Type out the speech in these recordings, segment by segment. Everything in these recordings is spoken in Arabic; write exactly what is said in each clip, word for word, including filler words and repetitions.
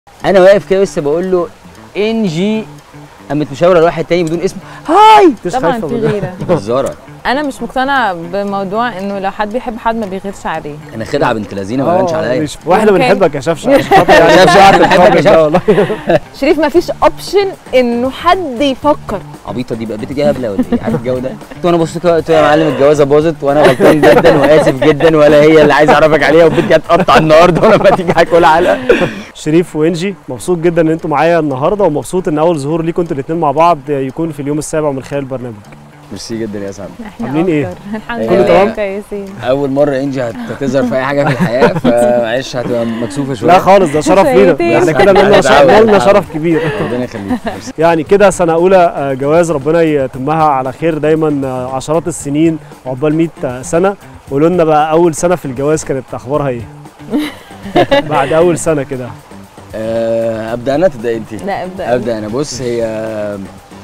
انا واقف كده لسه بقول له انجي، قامت مشاوره لواحد تاني بدون اسم، هاي. طبعا في غيره. جزاره. انا مش مقتنعه بموضوع انه لو حد بيحب حد ما بيغيرش عليه. انا خدعه بنت لذينه ما بانش عليا. واحنا بنحبك يا شفشه. شفشه بنحبك يا شفشه. شريف ما فيش اوبشن انه حد يفكر. عبيطه دي بقى بنت دي هبله ولا ايه؟ عارف الجو ده؟ قلت وانا بصيت قلت يا معلم الجوازه باظت وانا غلطان جدا واسف جدا، ولا هي اللي عايز اعرفك عليها وبنتي هتقطع النهارده ولما تيجي هاكل علقه. شريف وانجي، مبسوط جدا ان انتوا معايا النهارده، ومبسوط ان اول ظهور ليكم انتوا الاثنين مع بعض يكون في اليوم السابع من خلال البرنامج. ميرسي جدا يا سعد. احنا عاملين ايه؟ الحمد كله لله تمام؟ كويسين. اول مره انجي هتظهر في اي حاجه في الحياه، فمعلش هتبقى مكسوفه شويه. لا خالص، ده شرف لينا، شويتين. احنا كده نالنا شرف نالنا شرف كبير. ربنا يخليك. يعني كده سنه اولى جواز، ربنا يتمها على خير دايما، عشرات السنين وعقبال مية سنه. قولوا لنا بقى اول سنه في الجواز كانت اخبارها ايه؟ بعد اول سنه كده. أه ابدا انا تبدا انت؟ لا ابدا. ابدا انا. بص، هي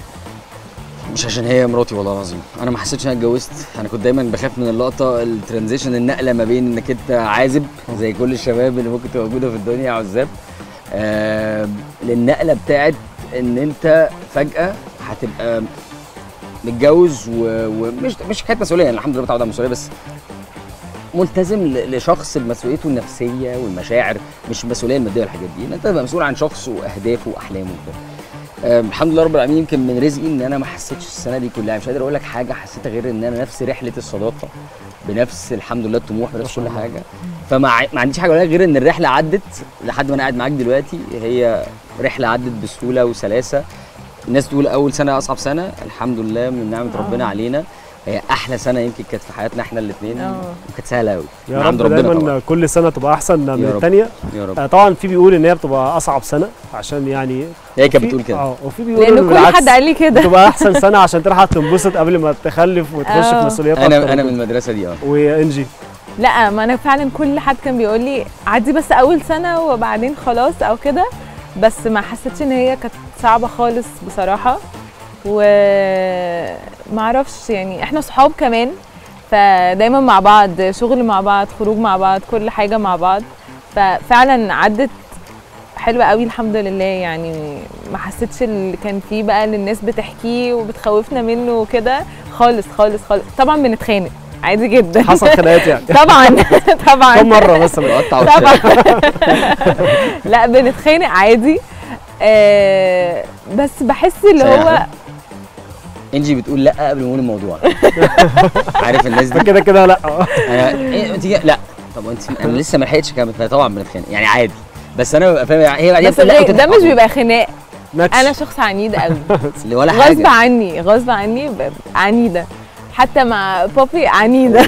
مش عشان هي مراتي والله العظيم، انا ما حسيتش ان انا اتجوزت. انا كنت دايما بخاف من اللقطه الترانزيشن، النقله ما بين انك انت عازب زي كل الشباب اللي ممكن تبقى موجوده في الدنيا عزاب، آه للنقله بتاعت ان انت فجاه هتبقى متجوز ومش مش حكايه مسؤوليه، يعني الحمد لله متعود على المسؤوليه، بس ملتزم لشخص بمسؤوليته النفسيه والمشاعر، مش المسؤوليه الماديه والحاجات دي. ان انت تبقى مسؤول عن شخص واهدافه واحلامه وكده. أه الحمد لله رب العالمين. يمكن من رزقي ان انا ما حسيتش السنه دي كلها، مش قادر اقول لك حاجه حسيتها غير ان انا نفس رحله الصداقه، بنفس الحمد لله الطموح، بنفس كل حاجه. فما ما عنديش حاجه اقولها غير ان الرحله عدت لحد ما انا قاعد معاك دلوقتي، هي رحله عدت بسهوله وسلاسه. الناس تقول اول سنه اصعب سنه، الحمد لله من نعمه ربنا علينا هي احلى سنه يمكن كانت في حياتنا احنا الاثنين، وكانت سهله قوي. يا رب دايما طبعا. كل سنه تبقى احسن من الثانيه يا رب. آه طبعا في بيقول ان هي بتبقى اصعب سنه عشان يعني هي كانت بتقول كده، اه وفي بيقول لان كل حد قال لي كده تبقى احسن سنه عشان تلحق تنبسط قبل ما تخلف وتخش في مسؤوليات انا اكتر. انا من المدرسه دي. اه وانجي لا، ما انا فعلا كل حد كان بيقول لي عدي بس اول سنه وبعدين خلاص او كده، بس ما حسيتش ان هي كانت صعبه خالص بصراحه. وما اعرفش يعني احنا صحاب كمان، فدايما مع بعض، شغل مع بعض، خروج مع بعض، كل حاجه مع بعض، ففعلا عدت حلوه قوي الحمد لله. يعني ما حسيتش اللي كان فيه بقى اللي الناس بتحكيه وبتخوفنا منه وكده خالص خالص خالص. طبعا بنتخانق عادي جدا، حصل خناقات يعني طبعا طبعا كم مره مثلا؟ طبعا لا بنتخانق عادي. آه بس بحس اللي هو انجي بتقول لا قبل ما نقول الموضوع. عارف الناس دي كده كده لا انا انت لا. طب انت انا لسه ما لحقتش كمان، طبعا بنتخانق يعني عادي، بس انا ببقى فاهم هي بعدين بس لا ده مش بيبقى خناق. نكش. انا شخص عنيد قوي ولا حاجه، غصب عني غصب عني عنيده، حتى مع بابي عنيده.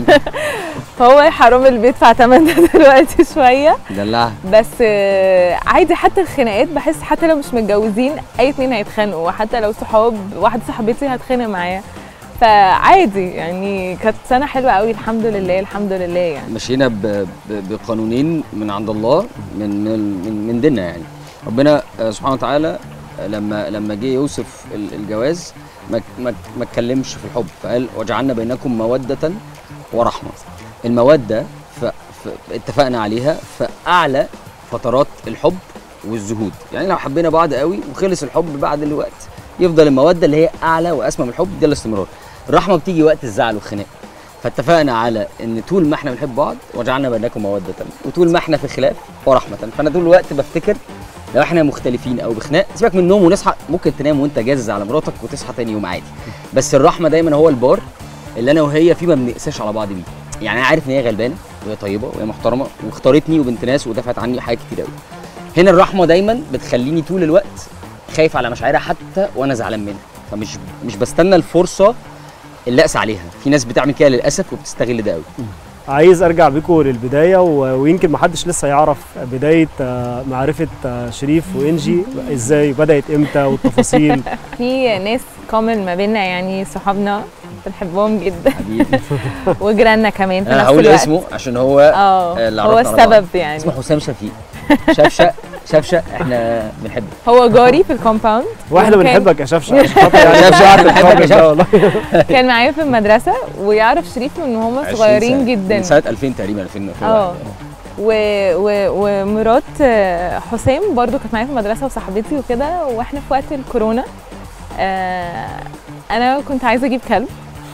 فهو حرام اللي بيدفع ثمن ده دلوقتي شويه دلعها. بس عادي، حتى الخناقات بحس حتى لو مش متجوزين اي اتنين هيتخانقوا، وحتى لو صحاب واحده صاحبتي هتخانق معايا، فعادي يعني. كانت سنه حلوه قوي الحمد لله الحمد لله. يعني مشينا بقانونين من عند الله، من من من ديننا. يعني ربنا سبحانه وتعالى لما لما جه يوصف الجواز ما ما ما اتكلمش في الحب، فقال وجعلنا بينكم موده ورحمه. الموده اتفقنا عليها في اعلى فترات الحب والزهود، يعني لو حبينا بعض قوي وخلص الحب بعد الوقت يفضل الموده اللي هي اعلى واسمى من الحب، دي الاستمرار. الرحمه بتيجي وقت الزعل والخناق، فاتفقنا على ان طول ما احنا بنحب بعض وجعلنا بينكم موده، وطول ما احنا في خلاف ورحمه. فانا طول الوقت بفتكر لو احنا مختلفين او بخناق، سيبك من النوم ونصحى، ممكن تنام وانت جازز على مراتك وتصحى تاني يوم عادي، بس الرحمه دايما هو البار اللي انا وهي فيه ما بنقساش على بعض بيه. يعني انا عارف ان هي غلبانه وهي طيبه وهي محترمه واختارتني وبنت ناس ودفعت عني حاجات كتير قوي. هنا الرحمه دايما بتخليني طول الوقت خايف على مشاعرها حتى وانا زعلان منها، فمش مش بستنى الفرصه اللي اقسى عليها. في ناس بتعمل كده للاسف وبتستغل ده قوي. عايز ارجع بيكم للبدايه، ويمكن ما حدش لسه يعرف بدايه معرفه شريف وانجي ازاي، بدات امتى والتفاصيل. في ناس كومن ما بيننا يعني صحابنا بنحبهم جدا وجيراننا كمان في نفس الوقت. انا هقول اسمه عشان هو اه هو السبب. يعني اسمه حسام شفيق. شفشه شفشه احنا بنحبه، هو جاري في الكومباوند واحنا بنحبك يا شفشه. شفشه بنحبك يا شفشه. كان معايا في المدرسه ويعرف شريف من هم صغيرين جدا، من سنه ألفين تقريبا ألفين. اه و... و... ومرات آه، حسام برضو كانت معايا في المدرسه وصاحبتي وكده، واحنا في وقت الكورونا آه، انا كنت عايزه اجيب كلب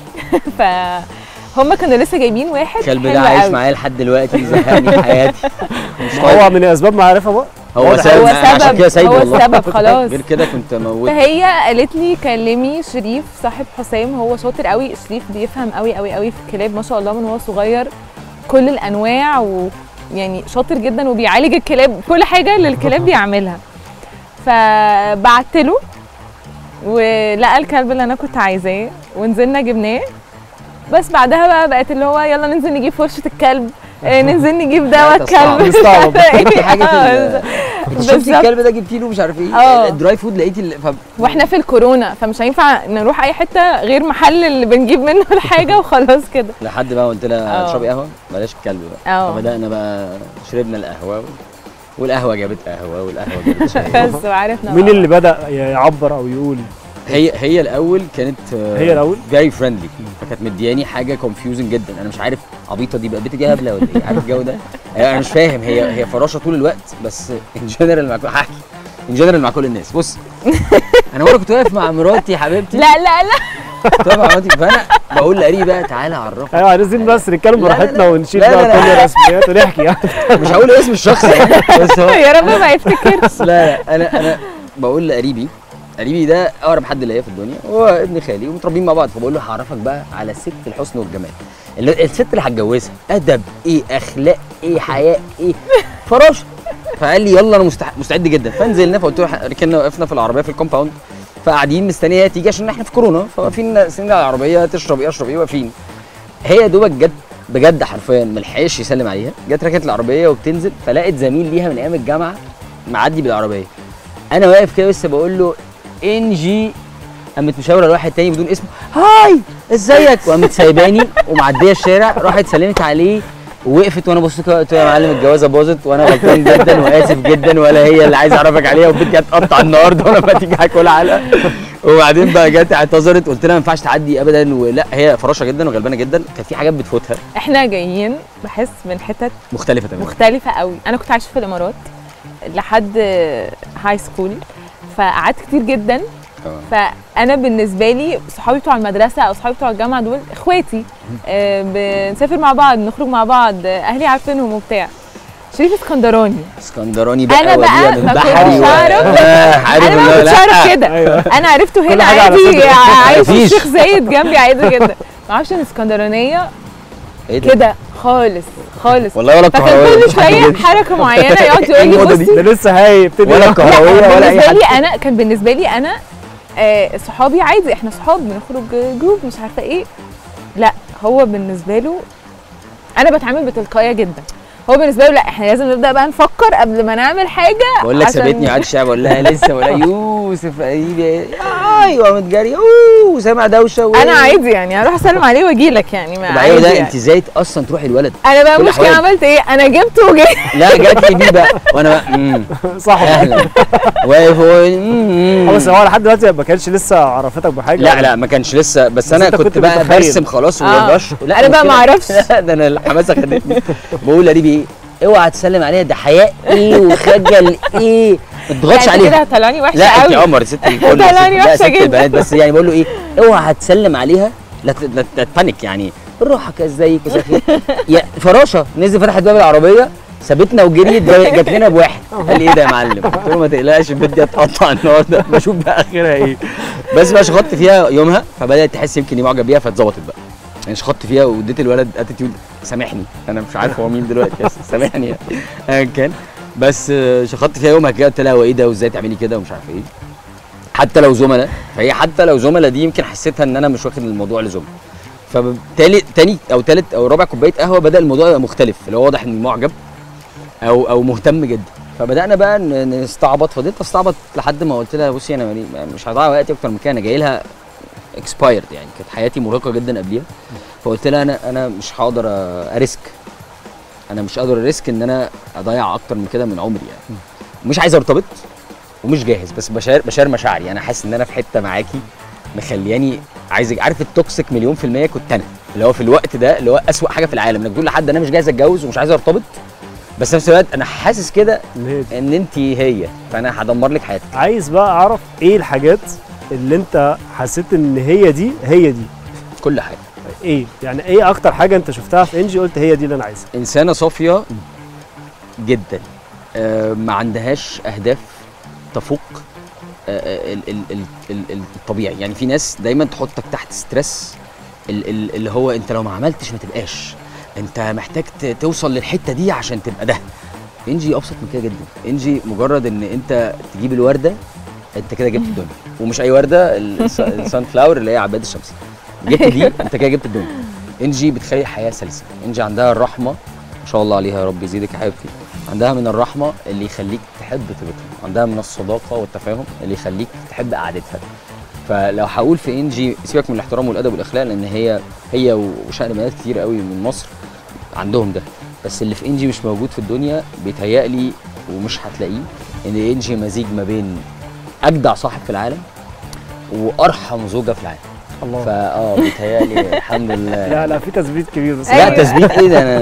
فهم كانوا لسه جايبين واحد الكلب حلو ده عايش قوي. معايا لحد دلوقتي بيزهقني في حياتي. مش هو من اسباب معرفه بقى. هو واضح. سبب هو عشان سبب- كده سايبه هو والله. السبب خلاص. غير كده كنت موت. فهي قالت لي كلمي شريف صاحب حسام، هو شاطر قوي، شريف بيفهم قوي قوي قوي في الكلاب ما شاء الله من هو صغير، كل الانواع، ويعني شاطر جدا وبيعالج الكلاب، كل حاجه للكلاب بيعملها. فبعت له ولقى الكلب اللي انا كنت عايزاه ونزلنا جبناه. بس بعدها بقى بقت اللي هو يلا ننزل نجيب فرشه الكلب، آه، ننزل نجيب دواء الكلب. نستعبط. جبتي حاجه في آه، ال- شفتي بالظبط. الكلب ده جبتي له مش عارف ايه اه. الدراي فود لقيتي ال- ف... واحنا في الكورونا فمش هينفع نروح اي حته غير محل اللي بنجيب منه الحاجه وخلاص كده. لحد بقى قلت لها اه. تشربي قهوه بلاش الكلب بقى. اه. فبدانا بقى شربنا القهوه والقهوه جابت قهوه والقهوه جابت شاي. بس وعرفنا مين بقى. اللي بدا يعبر او يقول؟ هي هي الاول كانت هي الأول؟ فيري فريندلي، فكانت مدياني حاجه كونفيوزنج جدا. انا مش عارف عبيطه دي بقى بنت جايه هبله ولا ايه، عارف الجو ده. انا مش فاهم، هي هي فراشه طول الوقت، بس ان جنرال مع هحكي ان جنرال مع كل الناس. بص انا مره كنت واقف مع مراتي حبيبتي، لا لا لا كنت واقف مع مراتي، فانا بقول لقريبي بقى تعالى اعرفك. ايوه عايزين بس نتكلم لا، لا، براحتنا لا. ونشيل لا، بقى لا، لا. كل الرسميات ونحكي يعني. مش هقول اسم الشخص يعني، بس هو يا رب ما يفتكرش. بس لا لا انا انا بقول لقريبي، قريبي ده اقرب حد ليا في الدنيا، هو ابن خالي ومتربيين مع بعض، فبقول له هعرفك بقى على ست الحسن والجمال، اللي الست اللي هتجوزها ادب ايه، اخلاق ايه، حياء ايه، فراشه. فقال لي يلا انا مستح... مستعد جدا. فنزلنا، فقلت له ركننا، وقفنا في العربيه في الكومباوند، فقاعدين مستنيه تيجي عشان احنا في كورونا، فواقفين سنين على العربيه، تشرب ايه اشرب ايه، واقفين. هي يا دوبك جت بجد حرفيا ملحقش يسلم عليها، جت ركنت العربيه وبتنزل، فلقت زميل ليها من ايام الجامعه معدي بالعربيه. انا واقف كده لسه بقول له انجي، قامت مشاوره لواحد تاني بدون اسمه، هاي ازيك، وقامت سايباني ومعديه الشارع، راحت سلمت عليه ووقفت، وانا بصيت كده قلت له يا معلم الجوازه باظت وانا غلطان جدا واسف جدا، ولا هي اللي عايز اعرفك عليها، والبنت جت تقطع النهارده وانا ما تيجي هاكلها علقه. وبعدين بقى جت اعتذرت، قلت لها ما ينفعش تعدي ابدا، ولا هي فراشه جدا وغلبانه جدا، كانت في حاجات بتفوتها احنا جايين بحس من حتت مختلفه تماما. مختلفه قوي. انا كنت عايشه في الامارات لحد هاي سكول، فقعدت كتير جدا. اه. فانا بالنسبه لي صحابي بتوع المدرسه او صحابي بتوع الجامعه دول اخواتي، آه، بنسافر مع بعض، نخرج مع بعض، آه، اهلي عارفينهم وبتاع. شريف اسكندراني، اسكندراني بقى أنا بقى وديع من ما بحري كنتش و- أعرف. آه، عارف انا اللي ما هو كنتش لا. اعرف كده. أيوة. انا عرفته كل هنا حاجة على عادي، صدرك. عايش في مفيش. الشيخ زايد جنبي عادي جدا. ما اعرفش ان اسكندرانيه ايه ده؟ كده خالص خالص. والله ولا فكان الكهربائيه كل شويه حركه معينه يقعد يقول لي الموضة دي؟ بصي. ده لسه هيبتدي ولا يحكي. الكهربائيه ولا اي بالنسبه حاجه. لي انا كان بالنسبه لي انا آه، صحابي عادي، احنا صحاب بنخرج جروب مش عارفه ايه. لا هو بالنسبه له انا بتعامل بتلقائيه جدا، هو بالنسبه له لا احنا لازم نبدا بقى نفكر قبل ما نعمل حاجه. بقول لك عشان- سابتني وقعدت الشعب اقول لها لسه، ولا يوسف قريبي ايوه متجري اوه سامع دوشه و- انا عادي يعني هروح اسلم عليه واجي لك يعني ما وبعدين عادي ده يعني. انت ازاي اصلا تروحي الولد؟ انا بقى كل المشكله الأحوال. عملت ايه؟ انا جبته وجيت. لا جات لي دي بقى وانا بقى امم صح. اهلا واقف هو امم بس هو لحد دلوقتي ما كانش لسه عرفتك بحاجه. لا لا ما كانش لسه، بس بس انا أنت كنت كنت بقى متخيل. برسم خلاص آه. وبرش. أنا بقى ما أعرفش. لا ده انا الحماسه خدتني. بقول لقريبي ايه؟ اوعى تسلم عليها، ده حياء ايه وخجل ايه، ما تضغطش لا، أنت كده عليها. هتطلعني وحشه لا انت قوي. قمر ست الكل، طلعني لا وحشة ست جدا. البنات، بس يعني بقول له ايه، اوعى هتسلم عليها لا ت- لا تبانك يعني، بالراحه كده ازيك مساء الخير يا فراشه. نزل فتحت باب العربيه سابتنا وجريت، جا- جات لنا بواحد قال لي ايه ده يا معلم؟ قلت له ما تقلقش البنت دي هتقطع النهارده، بشوف بقى اخرها ايه. بس بقى شخطت فيها يومها، فبدات تحس يمكن اني معجب بيها فاتظبطت بقى. يعني شخطت فيها واديت الولد اتيتيود سامحني، انا مش عارف هو مين دلوقتي بس سامحني يعني ايا كان. بس آه، شخطت فيها يومها كده، قلت لها هو ايه ده وازاي تعملي كده ومش عارف ايه، حتى لو زملاء. فهي حتى لو زملاء دي يمكن حسيتها ان انا مش واخد الموضوع لزملاء. فبالتالي تاني او تالت او رابع كوبايه قهوه بدا الموضوع يبقى مختلف، اللي هو واضح اني معجب او او مهتم جدا. فبدانا بقى ن- نستعبط، فضلت استعبط لحد ما قلت لها بصي انا مالي- مش هضيع وقتي اكتر من كده، انا جاي لها اكسبايرد يعني، كانت حياتي مرهقه جدا قبليها. فقلت لها انا انا مش هقدر أ- اريسك، انا مش قادر اريسك ان انا اضيع اكتر من كده من عمري يعني. مش عايز ارتبط ومش جاهز، بس بشار بشار مشاعري، انا حاسس ان انا في حته معاكي مخلياني عايز أج- عارف التوكسيك مليون في الميه كنت انا، اللي هو في الوقت ده اللي هو اسوأ حاجه في العالم، انك تقول لحد انا مش جاهز اتجوز ومش عايز ارتبط، بس في نفس الوقت انا حاسس كده ان هي دي. ان انت هي، فانا هدمر لك حياتك. عايز بقى اعرف ايه الحاجات اللي انت حسيت ان هي دي هي دي كل حاجه. ايه يعني ايه اكتر حاجه انت شفتها في انجي قلت هي دي اللي انا عايزها؟ انسانه صافيه جدا، آه، ما عندهاش اهداف تفوق آه، ال- ال- ال- ال- الطبيعي. يعني في ناس دايما تحطك تحت ستريس، ال- ال- اللي هو انت لو ما عملتش ما تبقاش، انت محتاج ت- توصل للحته دي عشان تبقى ده. انجي ابسط من كده جدا. انجي مجرد ان انت تجيب الورده انت كده جبت الدنيا، ومش اي ورده، الس- السان فلاور اللي هي عباد الشمس، جبت دي انت كده جبت الدنيا. انجي بتخلي الحياه سلسه. انجي عندها الرحمه ما شاء الله عليها، يا رب يزيدك يا حبيبتي. عندها من الرحمه اللي يخليك تحب طيبتها، عندها من الصداقه والتفاهم اللي يخليك تحب قعدتها. فلو هقول في انجي، سيبك من الاحترام والادب والاخلاق، لان هي هي وشأن بنات كتير قوي من مصر عندهم ده، بس اللي في انجي مش موجود في الدنيا بيتهيألي ومش هتلاقيه. ان انجي مزيج ما بين اجدع صاحب في العالم وارحم زوجه في العالم. الله. فاه بيتهيألي الحمد لله. لا لا في تثبيت كبير بس. لا تثبيت ايه ده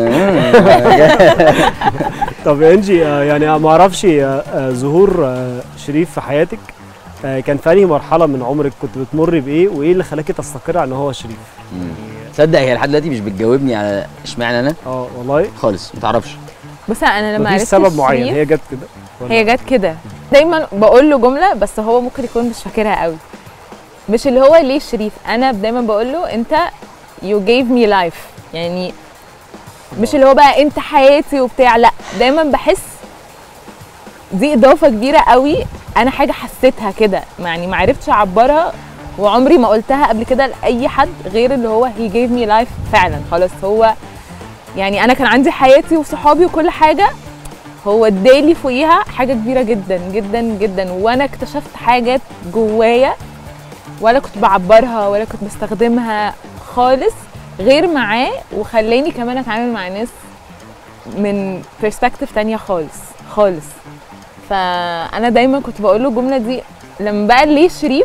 انا طب يا انجي آه، يعني ما اعرفش آه، آه، ظهور آه، شريف في حياتك آه، كان في انهي مرحله من عمرك كنت بتمر بايه، وايه اللي خلاكي تستقر على ان هو شريف؟ تصدق هي لحد دلوقتي مش بتجاوبني على اشمعنى انا اه والله خالص، ما تعرفش. بص انا لما مفيش عرفت سبب معين، شريف- هي جت كده ولا؟ هي جت كده. دايما بقول له جمله بس هو ممكن يكون مش فاكرها قوي، مش اللي هو ليه شريف. انا دايما بقول له انت you gave me life، يعني مش اللي هو بقى انت حياتي وبتاع، لا دايما بحس دي اضافه كبيره قوي. انا حاجه حسيتها كده، يعني ما عرفتش اعبرها وعمري ما قلتها قبل كده لاي حد غير اللي هو he gave me life فعلا. خلاص هو يعني انا كان عندي حياتي وصحابي وكل حاجه، هو ادالي فوقيها حاجه كبيره جدا جدا جدا، وانا اكتشفت حاجات جوايا ولا كنت بعبرها ولا كنت بستخدمها خالص غير معاه، وخلاني كمان اتعامل مع ناس من برسبكتيف تانية خالص خالص. فانا دايما كنت بقول له الجمله دي لما بقى ليه شريف.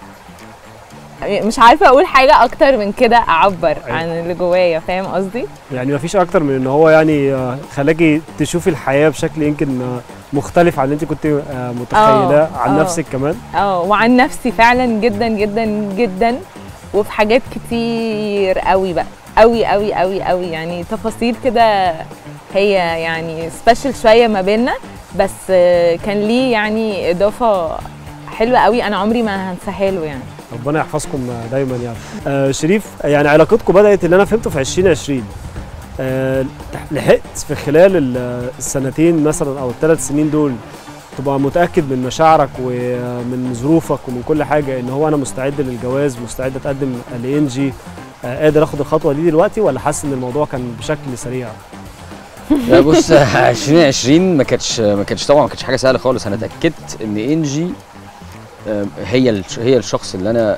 مش عارفه اقول حاجه اكتر من كده اعبر عن اللي جوايا، فاهم قصدي؟ يعني مفيش اكتر من ان هو يعني آه، خلاكي تشوفي الحياه بشكل يمكن آه، مختلف عن اللي انت كنت آه، متخيلاه عن آه. نفسك كمان. اه وعن نفسي فعلا جدا جدا جدا، وفي حاجات كتير قوي بقى، قوي قوي قوي قوي، يعني تفاصيل كده هي يعني سبيشال شويه ما بيننا، بس آه، كان ليه يعني اضافه حلوه قوي انا عمري ما هنساها له يعني. ربنا يحفظكم دايما يعني. آه شريف، يعني علاقتكم بدات اللي انا فهمته في عشرين عشرين. آه لحقت في خلال ال- السنتين مثلا او الثلاث سنين دول تبقى متاكد من مشاعرك ومن ظروفك ومن كل حاجه ان هو انا مستعد للجواز، مستعد اتقدم لانجي، آه قادر اخد الخطوه دي دلوقتي، ولا حاسس ان الموضوع كان بشكل سريع؟ لا بص، عشرين عشرين ما كانتش ما كانتش طبعا ما كانتش حاجه سهله خالص. انا اتاكدت ان انجي آه، هي الش- هي الشخص اللي انا آه،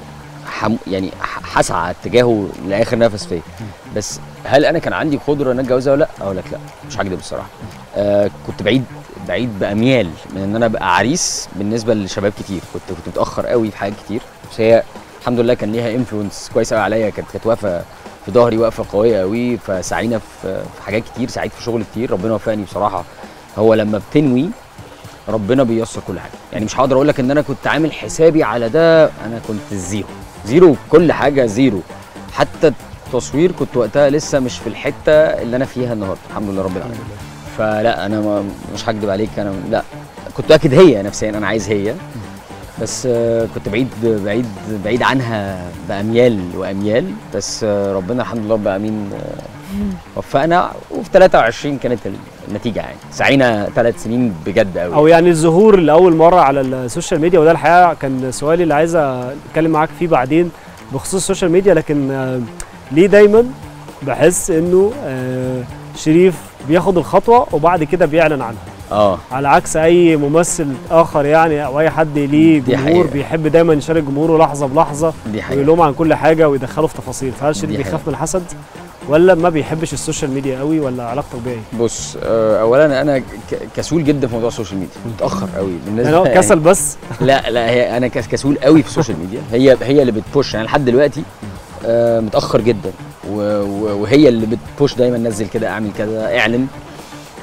حم يعني ح- هسعى اتجاهه لاخر نفس فيا. بس هل انا كان عندي قدره ان اتجوزها ولا لا؟ اقول لك لا، مش هكذب الصراحه. آه كنت بعيد بعيد باميال من ان انا ابقى عريس بالنسبه لشباب كتير. كنت كنت متاخر قوي في حاجات كتير، بس هي الحمد لله كان ليها انفلونس كويس قوي عليا. كانت كانت واقفه في ظهري، واقفه قويه قوي، فسعينا في في حاجات كتير، سعيد في شغل كتير، ربنا وفقني بصراحه. هو لما بتنوي ربنا بييسر كل حاجه. يعني مش هقدر اقول لك ان انا كنت عامل حسابي على ده، انا كنت زيرو زيرو كل حاجه زيرو. حتى التصوير كنت وقتها لسه مش في الحته اللي انا فيها النهارده، الحمد لله رب العالمين. فلا انا ما مش هكدب عليك، انا لا كنت اكيد هي نفسيا انا عايز هي، بس آه، كنت بعيد بعيد بعيد عنها باميال واميال. بس آه، ربنا الحمد لله رب العالمين آه، وفقنا. وفي ثلاثة وعشرين كانت النتيجه، يعني سعينا ثلاث سنين بجد قوي. او يعني الظهور لاول مره على السوشيال ميديا، وده الحقيقه كان سؤالي اللي عايز اتكلم معاك فيه بعدين بخصوص السوشيال ميديا. لكن آه، ليه دايما بحس انه آه، شريف بياخد الخطوه وبعد كده بيعلن عنها، اه على عكس اي ممثل اخر يعني او اي حد ليه دي جمهور حقيقة. بيحب دايما يشارك جمهوره لحظه بلحظه دي ويقول حقيقة. لهم عن كل حاجه ويدخله في تفاصيل. فهل شريف دي بيخاف حقيقة. من الحسد ولا ما بيحبش السوشيال ميديا قوي، ولا علاقته بيه ايه؟ بص، آه، اولا انا ك- كسول جدا في موضوع السوشيال ميديا، متاخر قوي بالنسبه يعني هو كسل بس؟ لا لا هي انا كس- كسول قوي في السوشيال ميديا. هي هي اللي بتبوش يعني لحد دلوقتي آه، متاخر جدا، و- و- وهي اللي بتبوش دايما، نزل كده، اعمل كده، اعلن.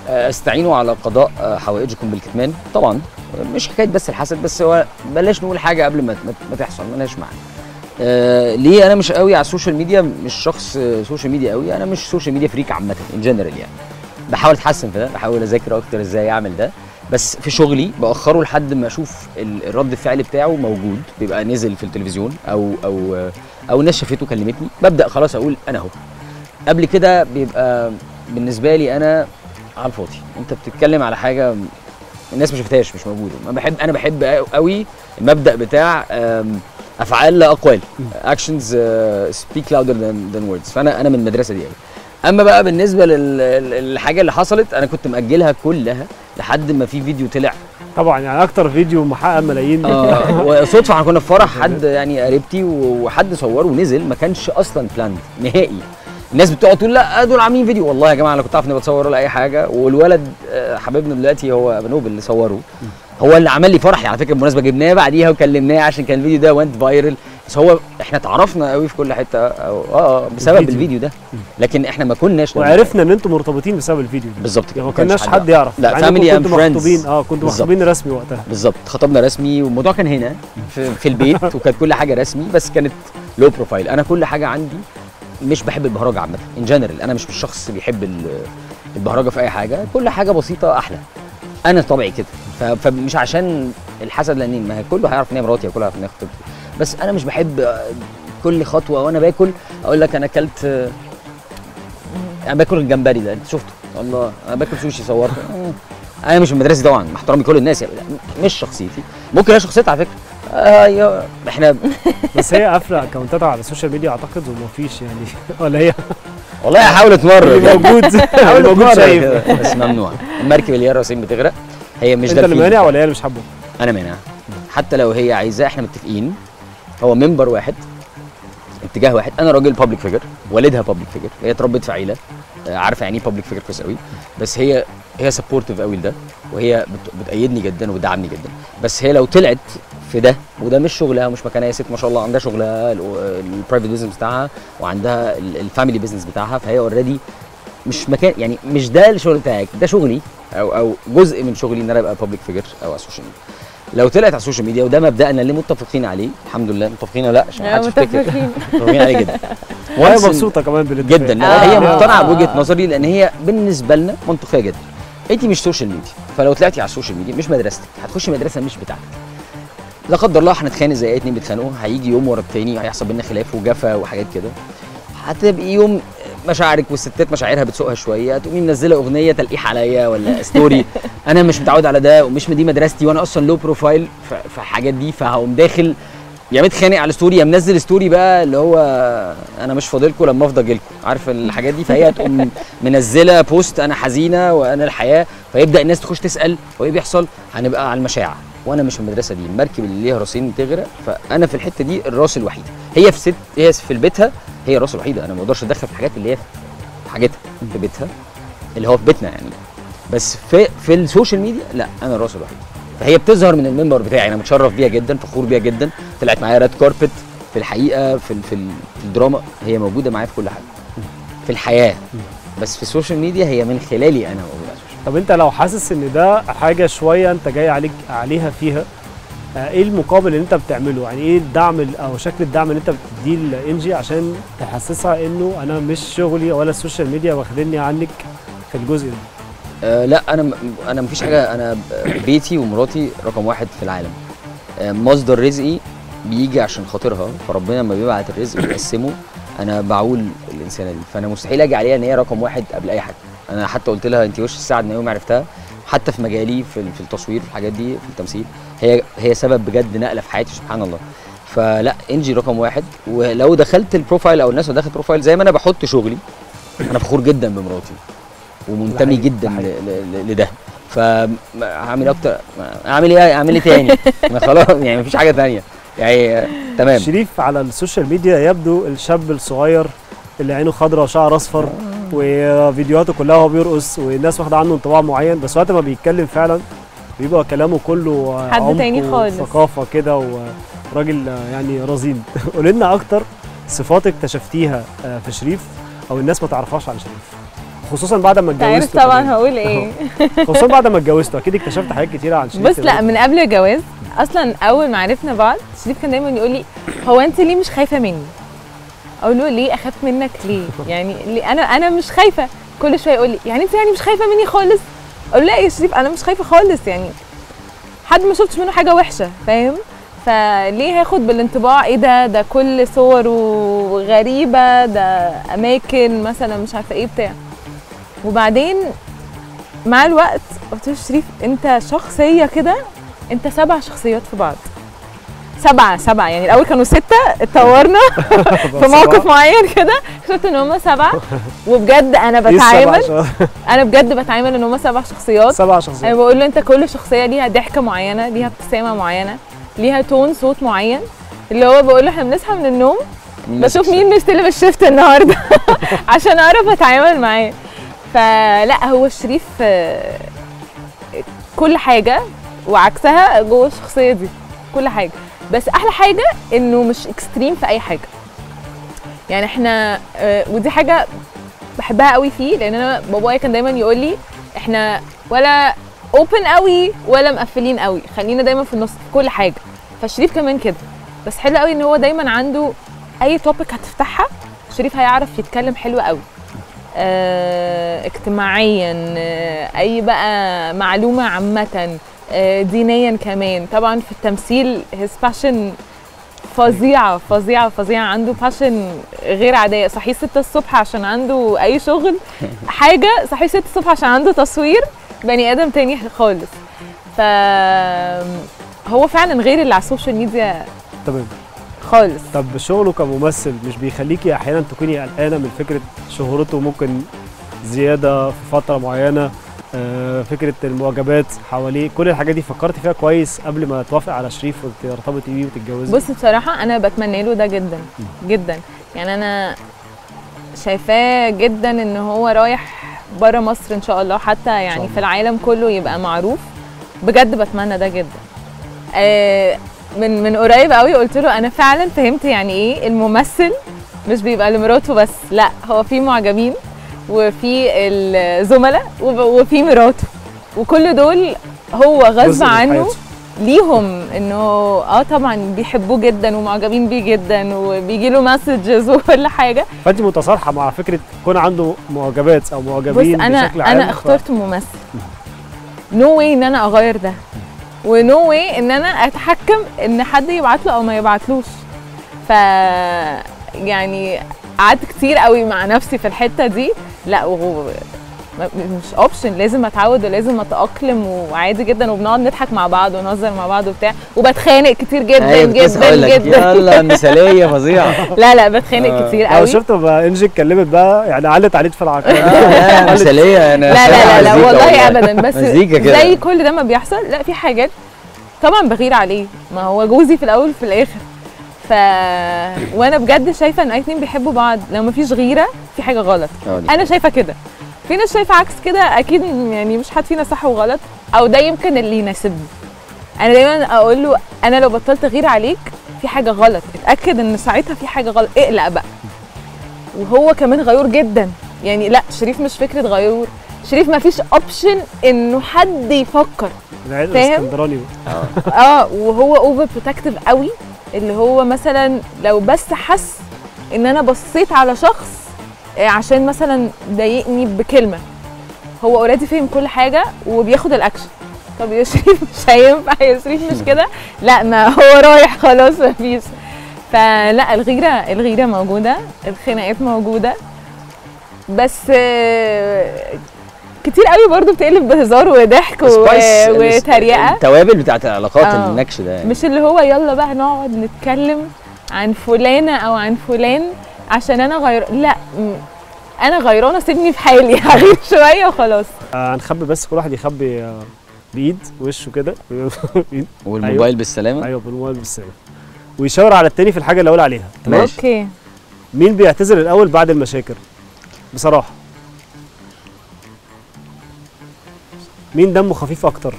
استعينوا على قضاء حوائجكم بالكتمان طبعا، مش حكايه بس الحسد، بس هو بلاش نقول حاجه قبل ما ما تحصل، مالهاش معنى. آه ليه انا مش قوي على السوشيال ميديا، مش شخص سوشيال ميديا قوي، انا مش سوشيال ميديا فريك عامه ان جنرال يعني. بحاول اتحسن في ده، بحاول اذاكر اكتر ازاي اعمل ده، بس في شغلي باخره لحد ما اشوف الرد الفعل بتاعه موجود، بيبقى نزل في التلفزيون او او او الناس شافته كلمتني، ببدا خلاص اقول انا اهو. قبل كده بيبقى بالنسبه لي انا على الفاضي، انت بتتكلم على حاجه الناس ما شفتهاش، مش موجوده. ما بحب انا بحب قوي المبدا بتاع افعال لا اقوال، اكشنز سبيك لاودر ذان ووردز، فانا انا من المدرسه دي قوي. اما بقى بالنسبه للحاجه اللي حصلت، انا كنت ماجلها كلها لحد ما في فيديو طلع طبعا، يعني اكتر فيديو محقق ملايين. اه وصدفه احنا كنا في فرح حد يعني قريبتي وحد صوره ونزل، ما كانش اصلا بلاند نهائي. الناس بتقعد تقول لا دول عاملين فيديو، والله يا جماعه انا كنت عارف اني بتصور ولا اي حاجه، والولد حبيبنا دلوقتي هو بنوب اللي صوره، هو اللي عمل لي فرحي على فكره بالمناسبه، جبناه بعديها وكلمناه عشان كان الفيديو ده وانت فايرل، بس هو احنا اتعرفنا قوي في كل حته اه اه بسبب الفيديو, الفيديو ده، لكن احنا ما كناش وعرفنا ان انتم مرتبطين بسبب الفيديو ده بالظبط كده، ما كناش حد يعرف. لا فاميلي اند فريندز، اه كنتوا مخطوبين رسمي وقتها بالظبط، خطبنا رسمي والموضوع كان هنا في, في البيت وكانت كل حاجه رسمي، بس كانت لو بروفايل. انا كل حاجه عندي مش بحب البهرجه عامه ان جنرال، انا مش شخص بيحب البهرجه في اي حاجه، كل حاجه بسيطه احلى، انا طبعي كده، فمش عشان الحسد، لان ما هي كله هيعرف ان هي مراتي وكله هيعرف ان هي خطيبتي، بس انا مش بحب كل خطوه وانا باكل اقول لك انا اكلت، انا باكل الجمبري ده انت شفته، الله انا باكل سوشي صورته، انا مش من مدرسي طبعا مع احترامي كل الناس يعني، مش شخصيتي، ممكن هي شخصيتها على فكره، ايوه احنا بس هي قافله اكونتاتها على السوشيال ميديا اعتقد، وما فيش يعني ولا هي والله هحاول اتمرن موجود هحاول موجود شايف بس ممنوع. المركب اللي هي الرصين بتغرق، هي مش ده انت اللي مانع ولا هي اللي مش حابه؟ انا مانع، حتى لو هي عايزاه احنا متفقين، هو منبر واحد اتجاه واحد، انا راجل بابليك فيجر، والدها بابليك فيجر، هي اتربت في عيله عارفه يعني ايه بابليك فيجر كويس قوي، بس هي هي سبورتيف قوي لده، وهي بتأيدني جدا وبتدعمني جدا، بس هي لو طلعت في ده وده مش شغلها ومش مكانها، يا ست ما شاء الله عندها شغلها البرايفت بيزنس بتاعها وعندها الفاميلي بيزنس بتاعها، فهي اوريدي مش مكان يعني مش ده الشغل بتاعك، ده شغلي او او جزء من شغلي ان انا ابقى بابليك فيجر او على السوشيال ميديا. لو طلعت على السوشيال ميديا وده مبدأنا اللي متفقين عليه الحمد لله، متفقين ولا لا عشان ما حدش يفتكر متفقين عليه جدا، وهي مبسوطه كمان بالاتفاق جدا، لا هي مقتنعه بوجهه نظري، لان هي بالنسبه لنا منطقيه جدا. انت مش سوشيال ميديا، فلو طلعتي على السوشيال ميديا مش مدرستك، هتخشي مدرسه مش بتاعتك، لا قدر الله هنتخانق زي اي اتنين بيتخانقوا، هيجي يوم ورا التاني هيحصل بينا خلاف وجفا وحاجات كده، هتبقي يوم مشاعرك والستات مشاعرها بتسوقها شويه، تقومي منزله اغنيه تلقيح عليا ولا ستوري، انا مش متعود على ده ومش دي مدرستي وانا اصلا لو بروفايل في الحاجات دي، فهقوم داخل يا متخانق على ستوري يا منزل ستوري بقى اللي هو انا مش فاضلكم لما افضى اجيلكم، عارف الحاجات دي، فهي تقوم منزله بوست انا حزينه وانا الحياه، فيبدا الناس تخش تسال هو ايه بيحصل، هنبقى على المشاعر، وانا مش في المدرسه دي، المركب اللي ليها راسين بتغرق، فانا في الحته دي الراس الوحيده، هي في ست هي في بيتها هي الراس الوحيده، انا ما اقدرش اتدخل في الحاجات اللي هي في حاجتها في بيتها اللي هو في بيتنا يعني، بس في في السوشيال ميديا لا انا الراس الوحيده، فهي بتظهر من المنبر بتاعي، انا متشرف بيها جدا، فخور بيها جدا، طلعت معايا ريد كاربت في الحقيقه في في الدراما، هي موجوده معايا في كل حاجه في الحياه، بس في السوشيال ميديا هي من خلالي انا موجوده. طب انت لو حاسس ان ده حاجه شويه انت جاي عليك عليها فيها، ايه المقابل اللي انت بتعمله؟ يعني ايه الدعم او شكل الدعم اللي انت بتديه لانجي عشان تحسسها انه انا مش شغلي ولا السوشيال ميديا واخدني عنك في الجزء ده؟ أه لا انا انا مفيش حاجه، انا بيتي ومراتي رقم واحد في العالم، أه مصدر رزقي بيجي عشان خاطرها، فربنا لما بيبعت الرزق ويقسمه انا بعول الانسانه دي، فانا مستحيل اجي عليها ان هي رقم واحد قبل اي حاجه. انا حتى قلت لها انت وش السعد من يوم ما عرفتها، حتى في مجالي في في التصوير في الحاجات دي في التمثيل، هي هي سبب بجد نقله في حياتي سبحان الله. فلا انجي رقم واحد، ولو دخلت البروفايل او الناس اللي دخلت بروفايل زي ما انا بحط شغلي، انا فخور جدا بمراتي ومنتمي جدا لده، فهعمل اكتر، اعمل ايه اعمل ايه تاني؟ خلاص يعني مفيش حاجه ثانيه يعني. تمام. شريف على السوشيال ميديا يبدو الشاب الصغير اللي عينه خضراء وشعر اصفر، وفيديوهاته كلها وهو بيرقص، والناس واخده عنه انطباع معين، بس وقت ما بيتكلم فعلا بيبقى كلامه كله حد تاني خالص، ثقافه كده، وراجل يعني رزين. قول لنا اكتر صفات اكتشفتيها في شريف او الناس ما تعرفهاش عن شريف. خصوصا بعد ما انت عارف اتجوزتوا طبعا كمان. هقول ايه. خصوصا بعد ما اتجوزتوا اكيد اكتشفت حاجات كتيره عن شريف. بص لا، من قبل الجواز اصلا اول ما عرفنا بعض شريف كان دايما يقول لي هو انت ليه مش خايفه مني؟ اقول له ليه اخاف منك ليه؟ يعني ليه؟ انا انا مش خايفه. كل شويه يقول لي يعني انت يعني مش خايفه مني خالص؟ اقول له لا يا شريف انا مش خايفه خالص، يعني حد ما شفتش منه حاجه وحشه، فاهم؟ فليه هاخد بالانطباع ايه ده ده كل صوره غريبه، ده اماكن مثلا مش عارفه ايه بتاع. وبعدين مع الوقت قلت له شريف انت شخصيه كده، انت سبع شخصيات في بعض. سبعه سبعه يعني الاول كانوا سته، اتطورنا في موقف معين كده اكتشفت ان هم سبعه. وبجد انا بتعامل انا بجد بتعامل ان هم سبع شخصيات. سبع شخصيات. انا بقول له انت كل شخصيه ليها ضحكه معينه، ليها ابتسامه معينه، ليها تون صوت معين. اللي هو بقول له احنا بنصحى من النوم بشوف مين مستلم الشيفت النهارده عشان اعرف اتعامل معاه. فلا هو شريف كل حاجه وعكسها جوه الشخصيه دي، كل حاجه. بس احلى حاجه انه مش اكستريم في اي حاجه. يعني احنا ودي حاجه بحبها قوي فيه، لان انا بابايا كان دايما يقول لي احنا ولا اوبن قوي ولا مقفلين قوي، خلينا دايما في النص في كل حاجه. فشريف كمان كده. بس حلو قوي ان هو دايما عنده اي توبيك هتفتحها شريف هيعرف يتكلم حلو قوي. اه اجتماعيا، اه اي بقى معلومه عامه، اه دينيا كمان. طبعا في التمثيل his passion فظيعه فظيعه فظيعه، عنده باشن غير عاديه. صحي ستة الصبح عشان عنده اي شغل حاجه، صحي ستة الصبح عشان عنده تصوير، بني ادم تاني خالص. ف هو فعلا غير اللي على السوشيال ميديا تمام خالص. طب شغله كممثل مش بيخليكي احيانا تكوني قلقانه من فكره شهرته ممكن زياده في فتره معينه؟ آه فكره المعجبات حواليه، كل الحاجات دي فكرتي فيها كويس قبل ما توافقي على شريف وترتبطي بيه وتتجوزي؟ بص بصراحه انا بتمنى له ده جدا جدا. يعني انا شايفاه جدا ان هو رايح بره مصر ان شاء الله، حتى يعني في العالم كله يبقى معروف. بجد بتمنى ده جدا. آه من من قريب قوي قلت له انا فعلا فهمت يعني ايه الممثل مش بيبقى لمراته بس، لا هو في معجبين وفي الزملاء وفي مراته، وكل دول هو غصب عنه ليهم انه اه طبعا بيحبوه جدا ومعجبين بيه جدا وبيجي له مسجز وكل حاجه. فانت متصالحه مع فكره يكون عنده معجبات او معجبين بص أنا بشكل عام؟ انا اخترت ممثل، نو واي ان انا اغير ده، ونو واي ان انا اتحكم ان حد يبعت له او ما يبعتلوش. ف يعني قعدت كتير قوي مع نفسي في الحته دي. لا وهو مش اوبشن، لازم اتعود ولازم اتاقلم، وعادي جدا. وبنقعد نضحك مع بعض ونهزر مع بعض وبتاع، وبتخانق كتير جدا جدا جدا. يلا مثاليه فظيعه. لا لا بتخانق آه. كتير قوي. شفت بقى انجي اتكلمت بقى يعني علت عليك في العقل. لا مثاليه. انا لا لا لا, لا والله ابدا. بس زي كل ده ما بيحصل لا في حاجات طبعا بغير عليه، ما هو جوزي في الاول وفي الاخر. ف وانا بجد شايفه ان اي اتنين بيحبوا بعض لو ما فيش غيره في حاجه غلط. انا شايفه كده. في ناس شايفه عكس كده، اكيد يعني مش حد فينا صح وغلط، او ده يمكن اللي يناسبني. انا دايما اقول له انا لو بطلت غير عليك في حاجه غلط، اتاكد ان ساعتها في حاجه غلط، اقلق بقى. وهو كمان غيور جدا، يعني لا شريف مش فكره غيور، شريف ما فيش اوبشن انه حد يفكر، فاهم؟ اه وهو اوفر بروتكتيف قوي، اللي هو مثلا لو بس حس ان انا بصيت على شخص عشان مثلا ضايقني بكلمه، هو اوريدي فاهم كل حاجه وبياخد الاكشن. طب يا شريف مش هينفع، يا شريف مش كده، لا ما هو رايح خلاص ما فيش. فلا الغيره الغيره موجوده، الخناقات موجوده، بس كتير قوي برضو بتقلب بهزار وضحك وتريقه. التوابل بتاعت العلاقات آه. النكش ده يعني. مش اللي هو يلا بقى نقعد نتكلم عن فلانه او عن فلان عشان انا غير، لا انا غيرانه سيبني في حالي، هغير شويه وخلاص. آه هنخبي بس كل واحد يخبي آه بايد وشه كده والموبايل أيوة. بالسلامه. ايوه بالموبايل بالسلامه، ويشاور على التاني في الحاجه اللي اقول عليها. تمام اوكي. مين بيعتذر الاول بعد المشاكل بصراحه؟ مين دمه خفيف اكتر؟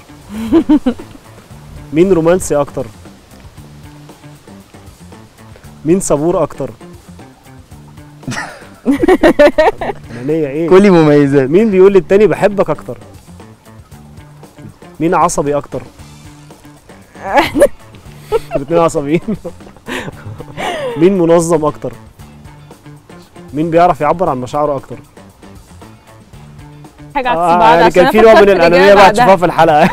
مين رومانسي اكتر؟ مين صبور اكتر؟ انانيه ايه؟ كلي مميزات. مين بيقول للتاني بحبك اكتر؟ مين عصبي اكتر؟ الاثنين عصبيين. مين منظم اكتر؟ مين بيعرف يعبر عن مشاعره اكتر؟ حاجه عكس آه بعض يعني عشان كان في نوع من الانانيه بقى تشوفها في الحلقه.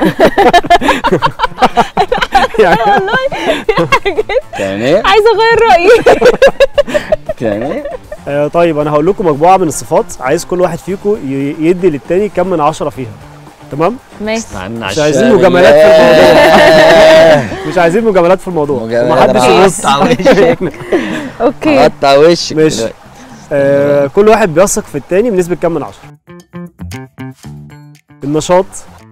يعني والله في حاجات يعني ايه؟ عايزه اغير رايي. يعني ايه؟ آه طيب انا هقول لكم مجموعه من الصفات، عايز كل واحد فيكم ي- يدي للتاني كم من عشرة فيها. تمام؟ ماشي. مش عايزين مجاملات في الموضوع. مش عايزين مجاملات في الموضوع ومحدش يبص. اوكي قطع وشك. ماشي. آه كل واحد بيثق في التاني بنسبه كم من عشرة؟ النشاط،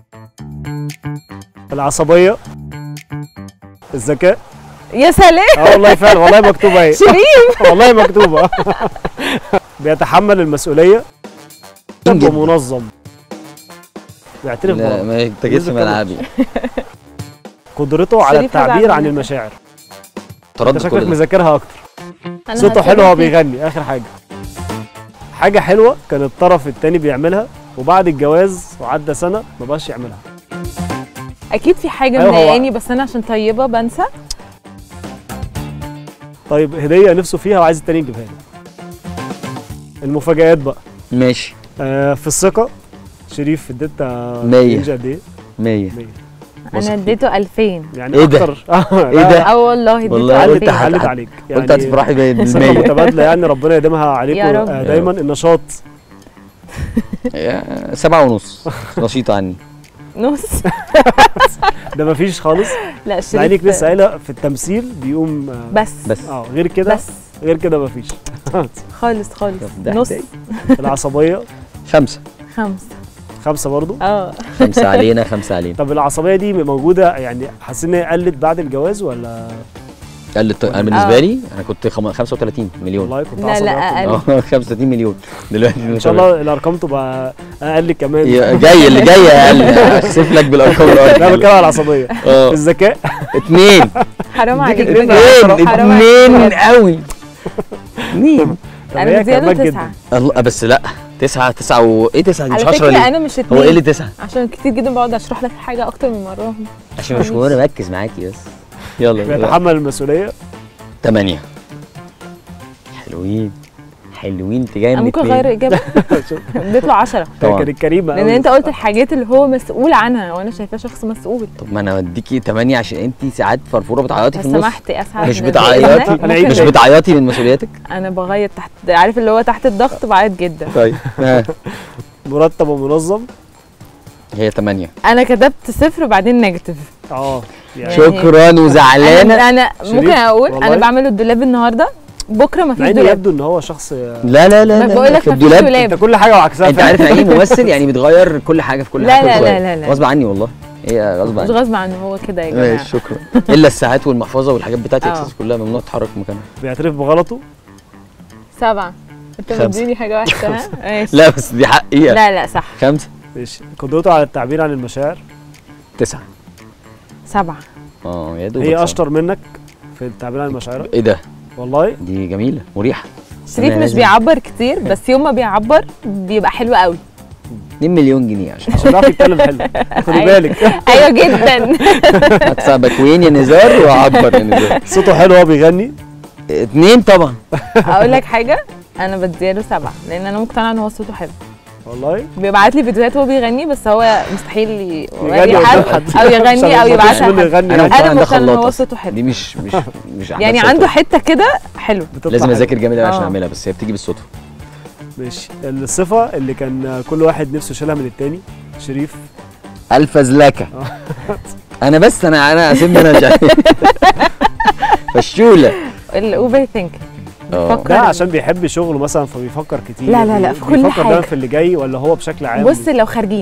العصبيه، الذكاء. يا سلام اه والله فعلا، والله مكتوبه اهي. شريف. والله مكتوبه. بيتحمل المسؤوليه ومنظم. بيعترف لا بغلطه. ما انت جيت في ملعبي. قدرته على شريف هزعل التعبير عن منك. المشاعر. انت ترد شكلك كل ده. مذاكرها اكتر. أنا صوته حلو هسيبك وهو فيه. بيغني. اخر حاجه، حاجه حلوه كان الطرف التاني بيعملها وبعد الجواز وعدى سنه ما بقاش يعملها. اكيد في حاجه أيوة هو- مضايقاني بس انا عشان طيبه بنسى. طيب هديه نفسه فيها وعايز التاني يجيبها له. المفاجآت بقى. ماشي. آه في الثقه، شريف اديت مية. رينج قد ايه؟ مية. مية. انا اديته ألفين. يعني إيه ده؟ اكتر. آه، إيه لا، ده؟ اه والله والله اديته قلت ألفين. هت- علت عليك قلت هتفرحي ثقة بالمية. متبادله يعني، ربنا يديمها عليكم. يا رب. آه دايما. النشاط، يا سبعة ونص نشيط عني. نص. ده مفيش خالص. لا مع شريف انك لسه قايله في التمثيل بيقوم آه، بس بس اه غير كده بس غير كده مفيش. خالص خالص ده نص. حكاية. العصبيه خمسة. خمسة. خمسه برضو. اه خمسة علينا خمسة علينا. طب العصبيه دي موجوده يعني، حاسين ان هي قلت بعد الجواز ولا؟ قال انا بالنسبة آه. لي انا كنت خم- خمسة وتلاتين مليون. والله كنت لا، عصبي لا، أكتر. أقل. اه خمسة وتلاتين مليون دلوقتي. ان شاء الله الارقام تبقى اقل كمان. يا- جاي اللي جاي اقل. احسب لك بالارقام لا الارض. بتكلم على العصبيه. اه الذكاء، اتنين. حرام عليك اتنين بجد. اتنين حرام عليك اتنين بجد. قوي. اتنين. طب انا هي مدياله كرمك تسعة. الله بس لا تسعة تسعة و ايه تسعة دي مش على عشرة فكرة ليه؟ انا مش هو اتنين ايه اللي تسعة؟ عشان كتير جدا بقعد اشرح لك حاجة اكتر من مرة. عشان مش وانا مركز معاكي بس. يلا يلا. بيتحمل المسؤوليه. تمانية. حلوين حلوين انت جاي انا من ممكن اتنين. اغير اجابة. اديت له عشرة طبعا. كانت كريمه لان أوي. انت قلت الحاجات اللي هو مسؤول عنها وانا شايفاه شخص مسؤول. طب ما انا اديكي تمانية عشان انت ساعات فرفوره بتعيطي لو في النص. سمحت اسعد مش من بتعيطي إذنك. أنا عيد ممكن- مش تاني. بتعيطي من مسؤولياتك؟ انا بغير تحت، عارف اللي هو تحت الضغط بعيط جدا. طيب ها. مرتب ومنظم. هي تمانية. انا كتبت صفر وبعدين نيجاتيف. اه يعني شكرا وزعلانة. انا, أنا شريف، ممكن اقول والله. انا بعمل الدولاب النهارده بكره ما مع فيش انه دولاب. يبدو ان هو شخص. لا لا لا ما لا بقول لك في ما فيش الدولاب. دولاب. انت كل حاجه وعكسها. انت عارف يعني ايه ممثل؟ يعني بتغير كل حاجة في كل لا حاجة لا كل لا شوية. لا لا. غصب عني والله. هي غصب مش عني. غصب عنه هو كده يا جماعه. ماشي شكرا. الا الساعات والمحفظة والحاجات بتاعتي اه. اكسس كلها ممنوع تتحرك مكانها. بيعترف بغلطه. سبعه. انت خمسة. مديني حاجه وحشه ها؟ ماشي. لا بس دي حقيقة. لا لا صح. خمسة. ماشي. قدرته على التعبير عن المشاعر. تسعة. سبعه. اه يا دوب. هي اشطر منك في التعبير عن المشاعر. ايه ده؟ والله دي جميلة مريحة. شريف أنا مش لازم- بيعبر كتير بس يوم ما بيعبر بيبقى حلو قوي. اتنين مليون جنيه عشان عشان بيعرف يتكلم حلو. خدي أيوة. بالك. ايوه جدا. هدفع باكوين يا نزار وهعبر يا نزار. صوته حلو وهو بيغني. اتنين طبعا. اقول لك حاجه انا بديله سبعه لان انا مقتنعه ان هو صوته حلو. والله بيبعت لي فيديوهات وهو بيغني بس هو مستحيل ي- يغني يوري حد قدام حد. او يغني او عشان ما يبعتها فيش منه لحد. يغني انا يعني. مقتنع انا ان ده مقتنعه ان هو خلاط صوته حلو. دي مش مش مش أحداث يعني صوته. عنده حته كده حلو. بتطلع لازم حلو. اذاكر جامد قوي عشان اه. اعملها بس هي بتيجي بالصدفه. ماشي. الصفه اللي كان كل واحد نفسه يشيلها من التاني. شريف. الفزلكه. انا بس انا انا اسيبني انا جاي. فالشوله. الاوفر ثينك. اه. بيفكر. ده عشان بيحب شغله مثلا فبيفكر كتير. لا، لا، لا، في كل بيفكر حاجة. دايما في اللي جاي ولا هو بشكل عام. بص لو خارجين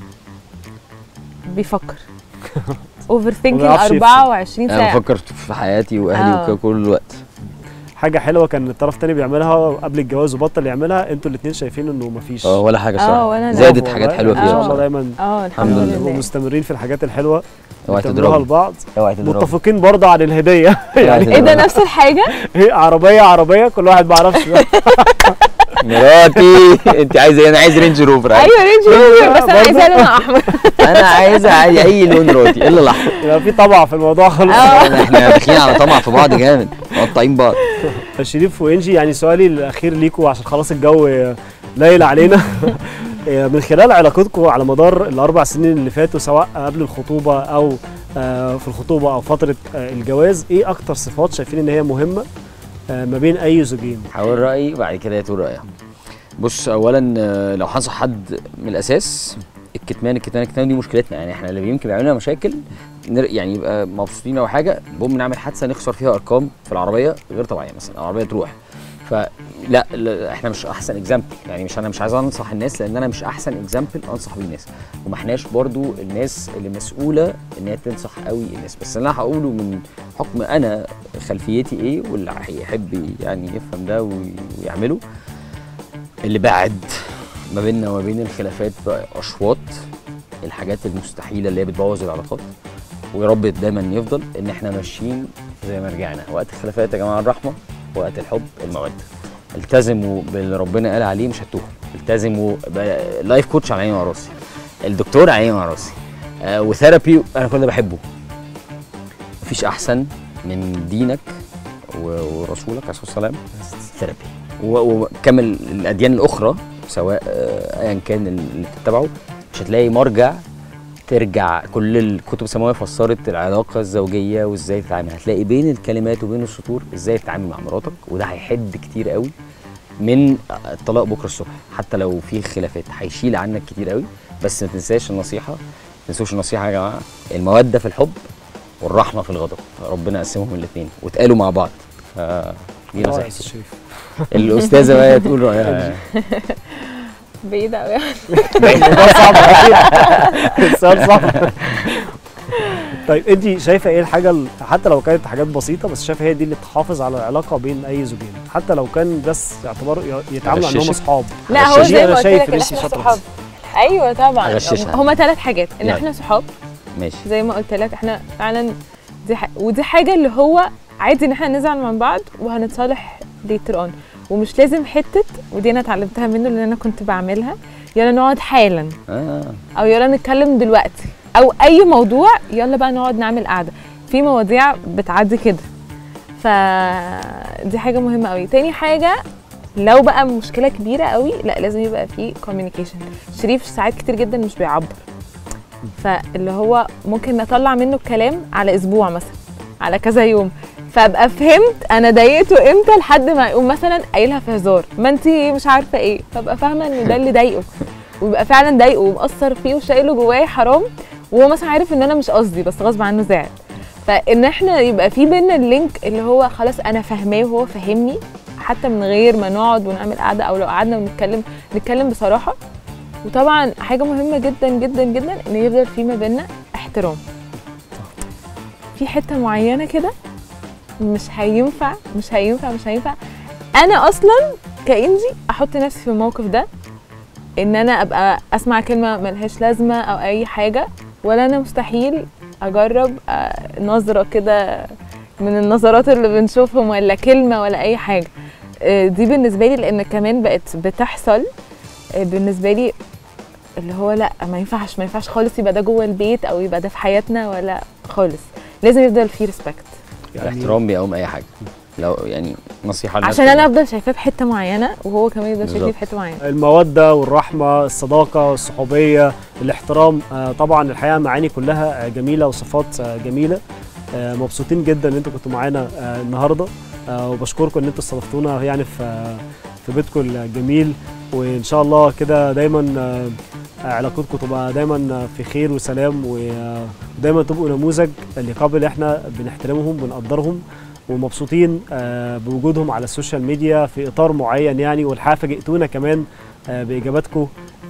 بيفكر. اوفر ثينكينج بيعرفش يفصل. أربعة وعشرين انا ساعه. بفكر في حياتي واهلي اه. وكده كل الوقت. حاجه حلوه كان الطرف التاني بيعملها قبل الجواز وبطل يعملها، انتوا الاثنين شايفين انه مفيش. اه ولا حاجه اه صراحه. ولا أنا. زادت برافو حاجات والله. حلوه ان فيها شاء الله بصراحة. دايما اه الحمد الحمد لله. نبقوا مستمرين في الحاجات الحلوه اوعى بتعملوها تضربوا. لبعض. اوعى تضربوا. متفقين برضه عن الهديه. يعني ايه ده نفس الحاجه. هي عربيه عربيه كل واحد ما يعرفش. مراتي انت عايزه ايه؟ انا عايز رينج روفر. ايوه رينج روفر، بس انا عايزاه لونها احمر. انا عايزه عادي اي لون راتي الا الاحمر. يبقى في طمع في الموضوع خالص. احنا داخلين على طمع في بعض جامد، مقطعين بعض. شريف وانجي، يعني سؤالي الاخير ليكم عشان خلاص الجو ليل علينا. من خلال علاقتكم على مدار الاربع سنين اللي فاتوا، سواء قبل الخطوبه او في الخطوبه او فتره الجواز، ايه اكتر صفات شايفين ان هي مهمه ما بين اي زوجين؟ هقول رايي وبعد كده هي تقول رايها. بص، اولا لو هنصح حد من الاساس، الكتمان الكتمان الكتمان دي مشكلتنا. يعني احنا اللي يمكن بيعمل لنا مشاكل يعني يبقى مبسوطين او حاجه، بوم نعمل حادثه نخسر فيها ارقام في العربيه غير طبيعيه، مثلا العربيه تروح. فلا لا احنا مش احسن اكزامبل. يعني مش انا مش عايز انصح الناس لان انا مش احسن اكزامبل انصح بيه الناس، وما احناش برضو الناس اللي مسؤوله ان هي تنصح قوي الناس. بس اللي انا هقوله من حكم انا خلفيتي ايه، واللي هيحب يعني يفهم ده ويعمله، اللي بعد ما بيننا وما بين الخلافات بقى اشواط الحاجات المستحيله اللي هي بتبوظ العلاقات، ويا رب دايما يفضل ان احنا ماشيين زي ما رجعنا. وقت الخلافات يا جماعه الرحمه، وقت الحب الموده. التزموا باللي ربنا قال عليه مش هتوه. التزموا لايف كوتش على عيني وعلى راسي، الدكتور على عيني وعلى راسي، آه وثيرابي انا كل ده بحبه. مفيش احسن من دينك ورسولك عليه الصلاه والسلام ثيرابي، وكمل الاديان الاخرى سواء ايا كان اللي بتتبعه. مش هتلاقي مرجع ترجع. كل الكتب السماويه فسرت العلاقه الزوجيه وازاي تتعامل، هتلاقي بين الكلمات وبين السطور ازاي تتعامل مع مراتك، وده هيحد كتير قوي من الطلاق بكره الصبح. حتى لو في خلافات هيشيل عنك كتير قوي. بس ما تنساش النصيحه، ما تنسوش النصيحه يا جماعه، الموده في الحب والرحمه في الغضب، ربنا قسمهم الاثنين واتقالوا مع بعض. دي نصيحتي. الاستاذه بقى تقول رايها. بعيدة قوي. الموضوع صعب. السؤال صعب. طيب انت شايفه ايه الحاجه حتى لو كانت حاجات بسيطه، بس شايفه هي دي اللي تحافظ على العلاقه بين اي زوجين، حتى لو كان بس يعتبر يتعاملوا انهم اصحاب؟ لا هو زي ما قلت لك ان احنا صحاب. ايوه طبعا. هما ثلاث حاجات، ان يعني. احنا صحاب ماشي زي ما قلت لك، احنا فعلا دي ح... ودي حاجه اللي هو عادي ان احنا نزعل من بعض وهنتصالح ليتر اون، ومش لازم حته، ودي انا اتعلمتها منه لان انا كنت بعملها، يلا نقعد حالا آه. او يلا نتكلم دلوقتي، او اي موضوع يلا بقى نقعد نعمل قعده. في مواضيع بتعدي كده، فدي حاجه مهمه قوي. تاني حاجه، لو بقى مشكله كبيره قوي، لا لازم يبقى في كوميونيكيشن. شريف ساعات كتير جدا مش بيعبر، فاللي هو ممكن نطلع منه الكلام على اسبوع مثلا، على كذا يوم، فابقى فهمت انا ضايقته امتى، لحد ما يقوم مثلا قايلها في هزار، ما انت مش عارفه ايه، فابقى فاهمه ان ده اللي ضايقه، ويبقى فعلا ضايقه ومأثر فيه وشايله جواه حرام، وهو مثلا عارف ان انا مش قصدي بس غصب عنه زعل. فان احنا يبقى في بينا اللينك اللي هو خلاص انا فاهماه وهو فاهمني، حتى من غير ما نقعد ونعمل قعده، او لو قعدنا ونتكلم نتكلم بصراحه. وطبعا حاجه مهمه جدا جدا جدا ان يفضل في ما بينا احترام. في حته معينه كده مش هينفع مش هينفع مش هينفع انا اصلا كإنجي احط نفسي في الموقف ده، ان انا ابقى اسمع كلمه ملهاش لازمه او اي حاجه، ولا انا مستحيل اجرب نظره كده من النظرات اللي بنشوفهم، ولا كلمه ولا اي حاجه. دي بالنسبه لي، لان كمان بقت بتحصل بالنسبه لي اللي هو لا ما ينفعش ما ينفعش خالص يبقى ده جوه البيت او يبقى ده في حياتنا، ولا خالص. لازم يفضل فيه ريسبكت. يعني الاحترام بيقوم اي حاجه. لو يعني نصيحه للناس عشان انا افضل شايفاه في حته معينه وهو كمان يفضل شايفني في حته معينه. الموده والرحمه، الصداقه، الصحوبيه، الاحترام، آه طبعا الحقيقه معاني كلها جميله وصفات آه جميله. آه مبسوطين جدا ان انتم كنتوا معانا آه النهارده، آه وبشكركم ان انتم استضفتونا يعني في آه في بيتكم الجميل، وان شاء الله كده دايما آه علاقتكم تبقى دايما في خير وسلام، ودايما تبقوا نموذج لقبل احنا بنحترمهم بنقدرهم، ومبسوطين بوجودهم على السوشيال ميديا في اطار معين يعني. والحقيقه فاجئتونا كمان باجاباتكم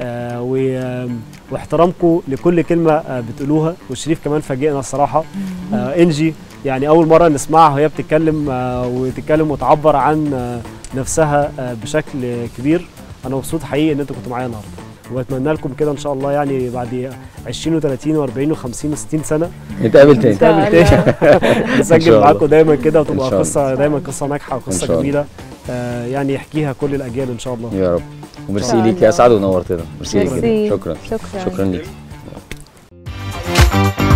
واحترامكم لكل كلمه بتقولوها، والشريف كمان فاجئنا الصراحه. انجي يعني اول مره نسمعها وهي بتتكلم وتتكلم وتعبر عن نفسها بشكل كبير. انا مبسوط حقيقي ان انتوا كنتوا معايا النهارده، واتمنى لكم كده ان شاء الله يعني بعد عشرين وثلاثين وأربعين وخمسين وستين سنه نتقابل تاني نتقابل تاني نسجل معاكم دايما كده، وتبقى قصه دايما قصه ناجحه وقصه جميله. آه، يعني يحكيها كل الاجيال ان شاء الله. يا رب. وميرسي شاء ليك يا الله. اسعد ونورتنا. ميرسي ليك. ميرسي. شكرا شكرا شكرا ليك.